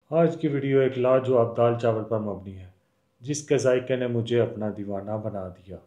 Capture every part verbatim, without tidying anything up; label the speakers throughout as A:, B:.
A: आज की वीडियो एक लाजवाब दाल चावल पर मबनी है, जिसके जायके ने मुझे अपना दीवाना बना दिया।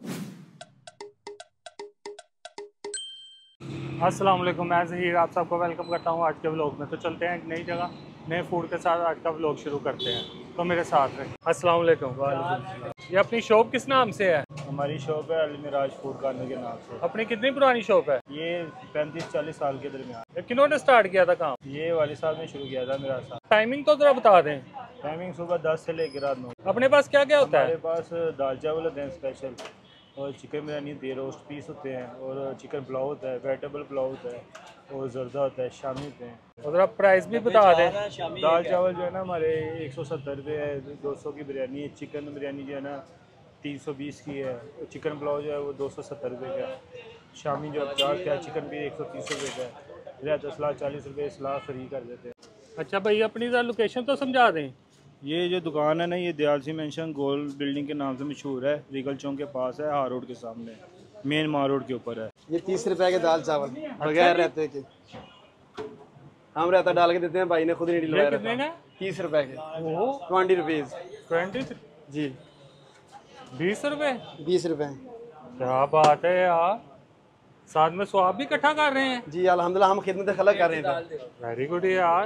A: अस्सलाम वालेकुम, मैं ज़हीर आप सबको वेलकम करता हूँ आज के व्लॉग में। तो चलते हैं एक नई जगह नए फूड के साथ आज का व्लॉग शुरू करते हैं, तो मेरे साथ रहे। अस्सलाम वालेकुम। ये अपनी शॉप किस नाम से है?
B: हमारी शॉप है अलमिराज फूड कॉर्नर के नाम से।
A: अपनी कितनी पुरानी शॉप है?
B: ये पैंतीस चालीस साल के दरमियान।
A: ये किन्होंने स्टार्ट किया था काम?
B: ये वाली साहब ने शुरू किया था मेरा साथ।
A: टाइमिंग तो ज़रा बता दें।
B: टाइमिंग सुबह दस से लेकर रात नौ।
A: अपने पास क्या क्या होता
B: हमारे
A: है?
B: पास दाल चावल होते हैं स्पेशल, और चिकन बिरयानी दे रोस्ट पीस होते हैं, और चिकन पुलाव होता है, वेजिटेबल पुलाव होता है, और जर्दा होता है, शामी होते हैं।
A: और आप प्राइस भी बता दें।
B: दाल चावल जो है ना हमारे एक सौ सत्तर रुपये है, दो सौ की बिरयानी है। चिकन बिरयानी जो है ना तीन सौ बीस की है। चिकन पुलाव जो है वो दो सौ सत्तर रुपये का है। शामी जो पचास का है। चिकन भी एक सौ तीस रुपये का है। रहता सलाह चालीस रुपये सलाह फ्री कर देते हैं।
A: अच्छा भाई, अपनी ज़रा लोकेशन तो समझा दें।
B: ये जो दुकान है ना, ये दयालसी मेंशन गोल बिल्डिंग के नाम से मशहूर है। रीगल चौक के पास है, हार रोड के सामने, मेन मार रोड के ऊपर है।
C: ये तीस रुपए के दाल चावल बगैर रहते के हम रहता डाल के देते हैं, भाई ने खुद नहीं
A: ये कितने
C: डलवाया।
A: का?
C: तीस रुपए के
A: ओहो,
C: ट्वेंटी रुपीज
A: ट्वेंटी
C: जी।
A: बीस रुपए?
C: बीस रुपए
A: क्या बात है यार, साथ में स्वाब भी इकट्ठा कर रहे हैं।
C: जी, अल्हम्दुलिल्लाह हम खिदमत खलक कर रहे थे।
A: वेरी गुड यार।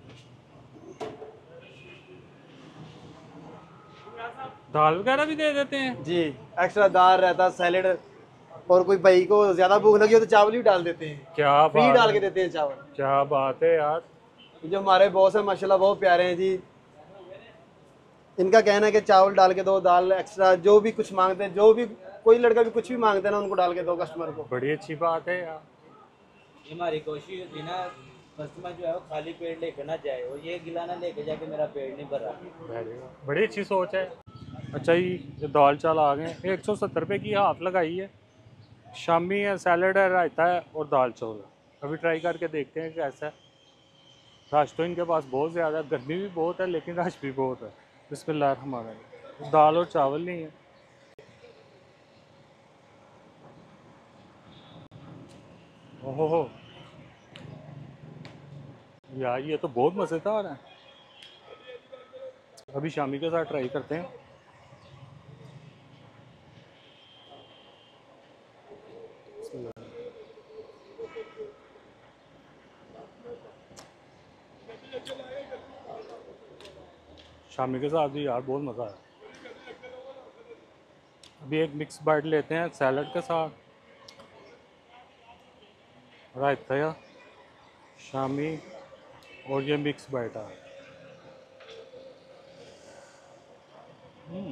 A: दाल वगैरह भी दे देते हैं
C: जी, एक्स्ट्रा दाल रहता, सैलेड, और कोई भाई को ज्यादा भूख लगी हो तो चावल भी डाल देते हैं।
A: क्या
C: फ्री
A: बात
C: डाल
A: है,
C: के देते हैं चावल।
A: क्या बात है यार।
C: जो हमारे बॉस है माशाल्लाह बहुत प्यारे हैं जी। इनका कहना है कि चावल डाल के दो, दाल एक्स्ट्रा, जो भी कुछ मांगते हैं, जो भी कोई लड़का भी कुछ भी मांगते हैं ना, उनको डाल के दो कस्टमर को।
A: बड़ी अच्छी बात है यार।
D: हमारी कोशिश होती ना कस्टमर जो है वो खाली पेट लेकर ना जाए, और ये गिलाना लेके जाके मेरा पेट नहीं भर रहा।
A: वेरी गुड, बड़ी अच्छी सोच है। अच्छा जी, ये दाल चावल आ गए, एक सौ सत्तर रुपये की हाफ लगाई है। शामी है, सैलड है, रायता है और दाल चावल है। अभी ट्राई करके देखते हैं कैसा है। रश तो इनके पास बहुत ज़्यादा है, गर्मी भी बहुत है लेकिन रश भी बहुत है। बिस्मिल्लाह रहमान रहीम। दाल और चावल नहीं है। ओहो हो यार, ये तो बहुत मज़ेदार है। अभी शामी के साथ ट्राई करते हैं। शामी के साथ भी यार बहुत मज़ा है। अभी एक मिक्स बाइट लेते हैं सैलड के साथ, रायता या शामी, और ये मिक्स बाइट है। हम्म,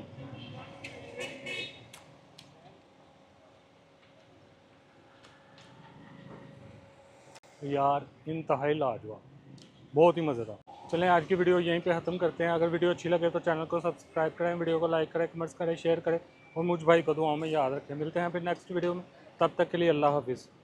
A: यार इंतहाई लाजवाब, बहुत ही मज़ेदार। चलें आज की वीडियो यहीं पे ख़त्म करते हैं। अगर वीडियो अच्छी लगे तो चैनल को सब्सक्राइब करें, वीडियो को लाइक करें, कमेंट्स करें, शेयर करें, और मुझ भाई को दुआओं में याद रखें। मिलते हैं फिर नेक्स्ट वीडियो में, तब तक के लिए अल्लाह हाफिज़।